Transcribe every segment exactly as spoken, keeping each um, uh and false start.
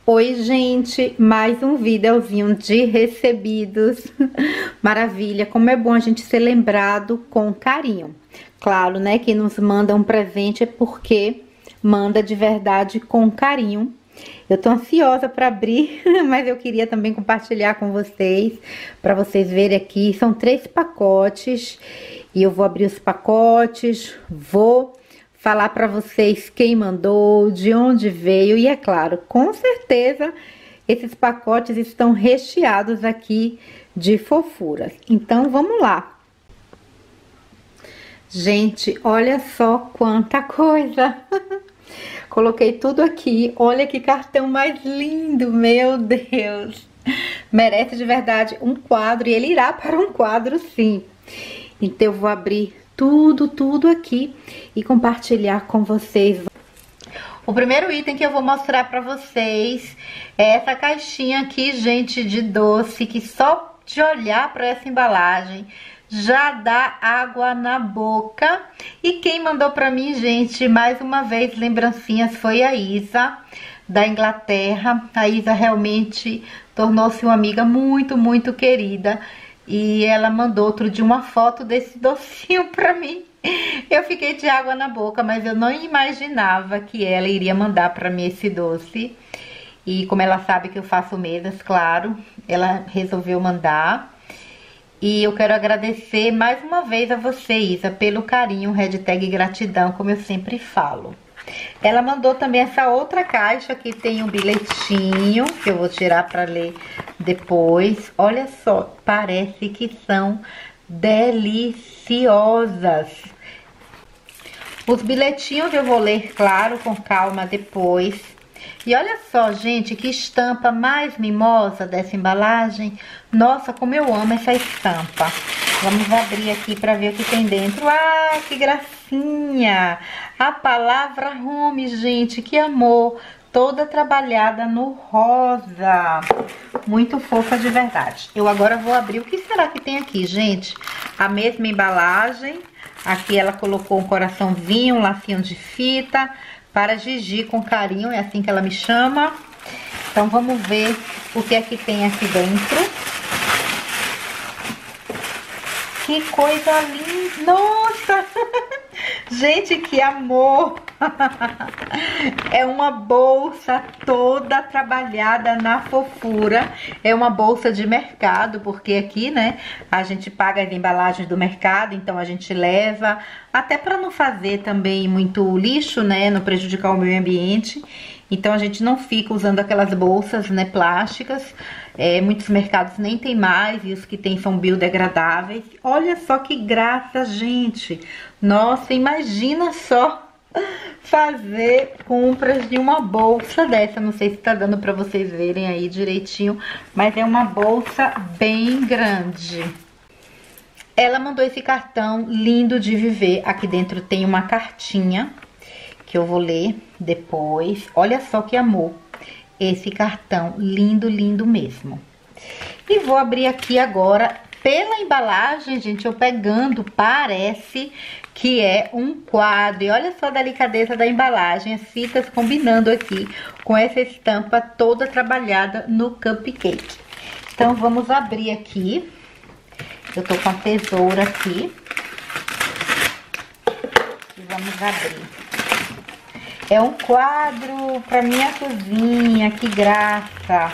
Oi, gente, mais um videozinho de recebidos. Maravilha, como é bom a gente ser lembrado com carinho. Claro, né, que nos manda um presente é porque manda de verdade com carinho. Eu tô ansiosa para abrir, mas eu queria também compartilhar com vocês, para vocês verem aqui. São três pacotes e eu vou abrir os pacotes, vou falar para vocês quem mandou, de onde veio e, é claro, com certeza esses pacotes estão recheados aqui de fofuras. Então, vamos lá. Gente, olha só quanta coisa! Coloquei tudo aqui. Olha que cartão mais lindo, meu Deus! Merece de verdade um quadro e ele irá para um quadro, sim. Então, eu vou abrir tudo, tudo aqui e compartilhar com vocês. O primeiro item que eu vou mostrar pra vocês é essa caixinha aqui, gente, de doce, que só de olhar pra essa embalagem já dá água na boca. E quem mandou pra mim, gente, mais uma vez, lembrancinhas, foi a Isa, da Inglaterra. A Isa realmente tornou-se uma amiga muito, muito querida. E ela mandou outro dia uma foto desse docinho pra mim. Eu fiquei de água na boca, mas eu não imaginava que ela iria mandar pra mim esse doce. E como ela sabe que eu faço mesas, claro, ela resolveu mandar. E eu quero agradecer mais uma vez a você, Isa, pelo carinho, hashtag gratidão, como eu sempre falo. Ela mandou também essa outra caixa que tem um bilhetinho, que eu vou tirar para ler depois. Olha só, parece que são deliciosas. Os bilhetinhos eu vou ler, claro, com calma depois. E olha só, gente, que estampa mais mimosa dessa embalagem. Nossa, como eu amo essa estampa. Vamos abrir aqui para ver o que tem dentro. Ah, que gracinha! A palavra home, gente, que amor! Toda trabalhada no rosa. Muito fofa de verdade. Eu agora vou abrir. O que será que tem aqui, gente? A mesma embalagem. Aqui ela colocou um coraçãozinho, um lacinho de fita. Para Gigi com carinho, é assim que ela me chama. Então vamos ver o que é que tem aqui dentro. Que coisa linda! Nossa! Gente, que amor! É uma bolsa toda trabalhada na fofura. É uma bolsa de mercado, porque aqui, né, a gente paga as embalagens do mercado, então a gente leva, até para não fazer também muito lixo, né, não prejudicar o meio ambiente. Então a gente não fica usando aquelas bolsas, né, plásticas. É, muitos mercados nem tem mais, e os que tem são biodegradáveis. Olha só que graça, gente! Nossa, imagina só fazer compras de uma bolsa dessa. Não sei se tá dando pra vocês verem aí direitinho, mas é uma bolsa bem grande. Ela mandou esse cartão lindo de viver. Aqui dentro tem uma cartinha que eu vou ler depois. Olha só que amor esse cartão, lindo, lindo mesmo. E vou abrir aqui agora. Pela embalagem, gente, eu pegando, parece que é um quadro. E olha só a delicadeza da embalagem, as fitas combinando aqui com essa estampa toda trabalhada no cupcake. Então vamos abrir aqui. Eu tô com a tesoura aqui. E vamos abrir. É um quadro para minha cozinha, que graça.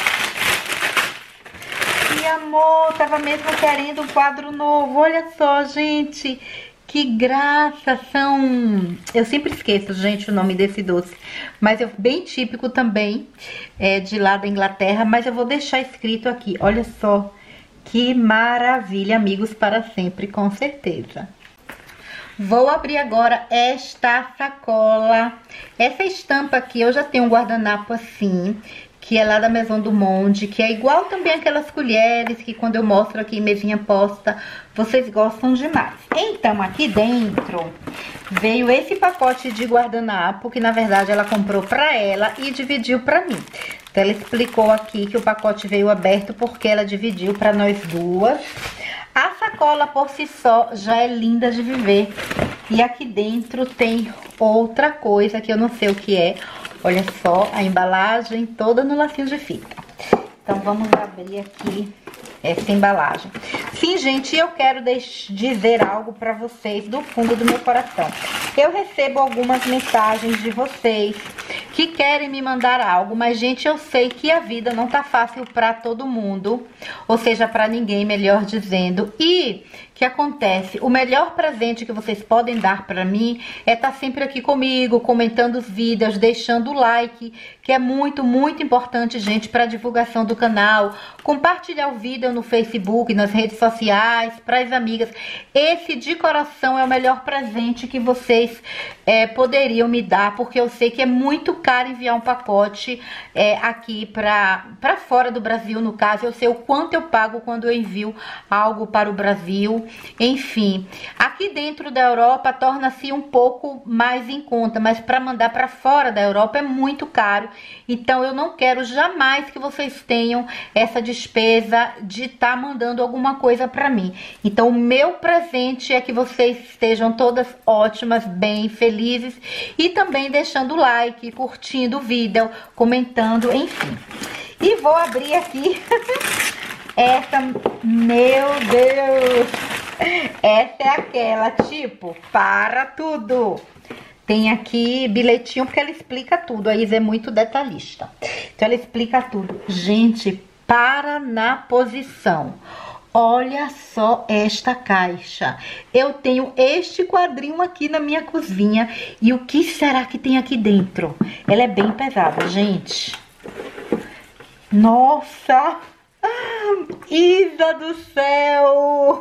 Que amor, tava mesmo querendo um quadro novo. Olha só, gente, que graça. São... Eu sempre esqueço, gente, o nome desse doce. Mas é bem típico também, é, de lá da Inglaterra. Mas eu vou deixar escrito aqui. Olha só, que maravilha, amigos para sempre, com certeza. Vou abrir agora esta sacola. Essa estampa aqui, eu já tenho um guardanapo assim, que é lá da Maison du Monde, que é igual também aquelas colheres que quando eu mostro aqui em mesinha posta, vocês gostam demais. Então, aqui dentro veio esse pacote de guardanapo, que na verdade ela comprou pra ela e dividiu pra mim. Então, ela explicou aqui que o pacote veio aberto porque ela dividiu pra nós duas. A sacola por si só já é linda de viver. E aqui dentro tem outra coisa que eu não sei o que é. Olha só a embalagem toda no lacinho de fita. Então vamos abrir aqui essa embalagem. Sim, gente, eu quero dizer algo para vocês do fundo do meu coração. Eu recebo algumas mensagens de vocês que querem me mandar algo, mas, gente, eu sei que a vida não tá fácil para todo mundo, ou seja, para ninguém, melhor dizendo. E o que acontece? O melhor presente que vocês podem dar para mim é estar sempre aqui comigo, comentando os vídeos, deixando o like, que é muito, muito importante, gente, para a divulgação do canal. Compartilhar o vídeo no Facebook, nas redes sociais, para as amigas. Esse, de coração, é o melhor presente que vocês é, poderiam me dar, porque eu sei que é muito caro enviar um pacote é, aqui para para fora do Brasil, no caso. Eu sei o quanto eu pago quando eu envio algo para o Brasil. Enfim, aqui dentro da Europa torna-se um pouco mais em conta, mas para mandar para fora da Europa é muito caro. Então eu não quero jamais que vocês tenham essa despesa de estar tá mandando alguma coisa para mim. Então o meu presente é que vocês estejam todas ótimas, bem, felizes, e também deixando o like, curtindo o vídeo, comentando, enfim. E vou abrir aqui essa, meu Deus, essa é aquela, tipo, para tudo. Tem aqui bilhetinho porque ela explica tudo, a Isa é muito detalhista. Então ela explica tudo. Gente, para na posição. Olha só esta caixa. Eu tenho este quadrinho aqui na minha cozinha. E o que será que tem aqui dentro? Ela é bem pesada, gente. Nossa! Isa do céu!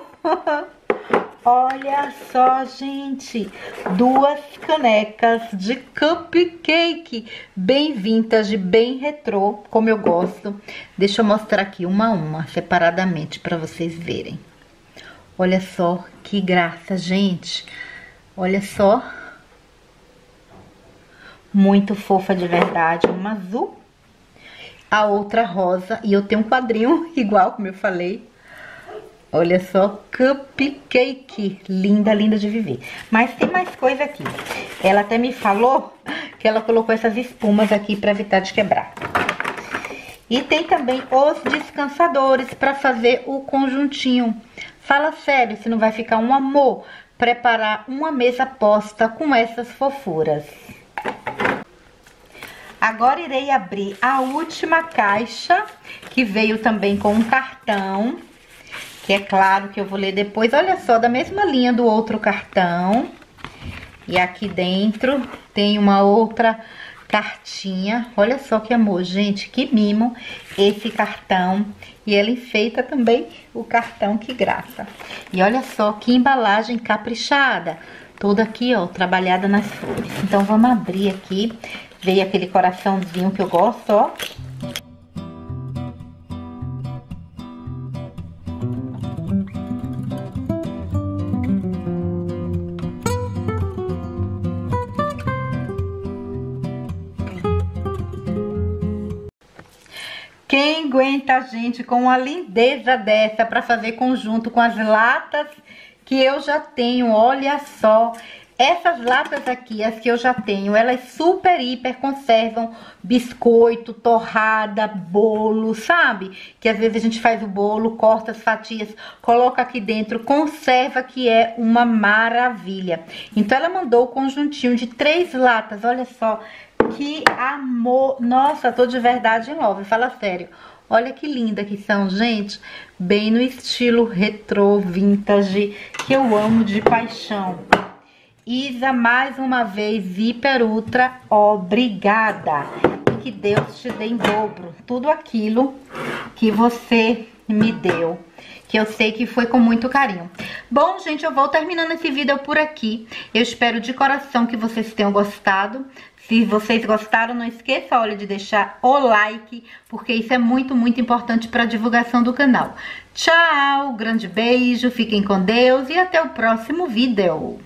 Olha só, gente, duas canecas de cupcake, bem vintage, bem retrô, como eu gosto. Deixa eu mostrar aqui uma a uma, separadamente, para vocês verem. Olha só que graça, gente. Olha só. Muito fofa de verdade, uma azul, a outra rosa, e eu tenho um quadrinho igual, como eu falei. Olha só, cupcake, linda, linda de viver. Mas tem mais coisa aqui. Ela até me falou que ela colocou essas espumas aqui para evitar de quebrar. E tem também os descansadores para fazer o conjuntinho. Fala sério, se não vai ficar um amor preparar uma mesa posta com essas fofuras. Agora irei abrir a última caixa, que veio também com um cartão, que é claro que eu vou ler depois. Olha só, da mesma linha do outro cartão. E aqui dentro tem uma outra cartinha. Olha só que amor, gente, que mimo esse cartão. E ela enfeita também o cartão, que graça. E olha só que embalagem caprichada. Toda aqui, ó, trabalhada nas flores. Então vamos abrir aqui. Veio aquele coraçãozinho que eu gosto, ó. Quem aguenta a gente com uma lindeza dessa para fazer conjunto com as latas que eu já tenho? Olha só, essas latas aqui, as que eu já tenho, elas super, hiper conservam biscoito, torrada, bolo, sabe? Que às vezes a gente faz o bolo, corta as fatias, coloca aqui dentro, conserva, que é uma maravilha. Então ela mandou o conjuntinho de três latas, olha só. Que amor! Nossa, tô de verdade em love, fala sério. Olha que linda que são, gente. Bem no estilo retrô, vintage, que eu amo de paixão. Isa, mais uma vez, hiper ultra, obrigada. E que Deus te dê em dobro tudo aquilo que você me deu, que eu sei que foi com muito carinho. Bom, gente, eu vou terminando esse vídeo por aqui. Eu espero de coração que vocês tenham gostado. Se vocês gostaram, não esqueça, olha, de deixar o like, porque isso é muito, muito importante para a divulgação do canal. Tchau, grande beijo, fiquem com Deus e até o próximo vídeo.